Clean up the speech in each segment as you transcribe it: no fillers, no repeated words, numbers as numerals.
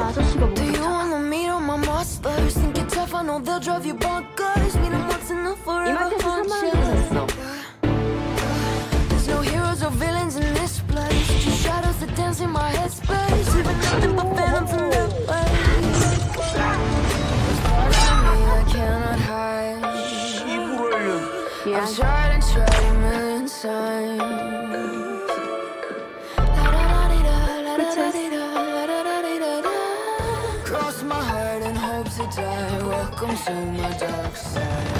아저씨가 뭐 Do you wanna meet all my monsters? Think you're tough, I know they'll drive you bonkers. Meet them once in a forever 이마트에서 3만 원 function. 줬어. There's no heroes or villains in this place. Just shadows that dance in my headspace. Even nothing but phantoms in their ways. There's parts of me I cannot hide. I've tried and tried a million times. Cross my heart and hope to die. Welcome to my dark side.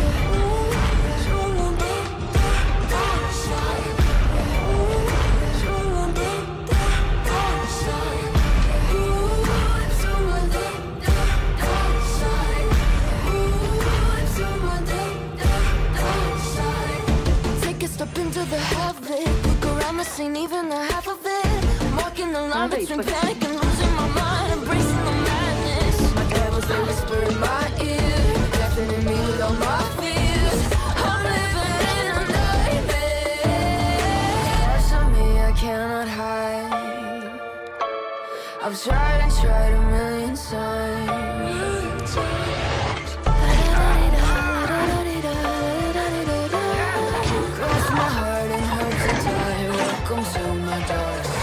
Take a step into the heaven. Look around the scene, even the half of it. Walking the line between panic and losing my mind, embracing the madness. My devils, they whisper in my ear, deafening me with all my fears. I'm living in a nightmare. Parts of me I cannot hide. I've tried and tried a million times. Cross my heart and hope to die. Welcome to my dark side.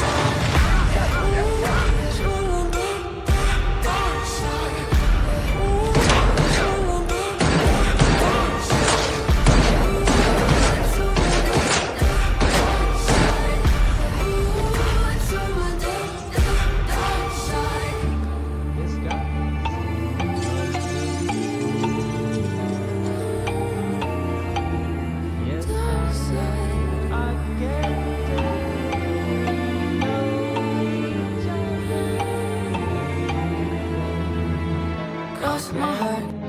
Cross my heart.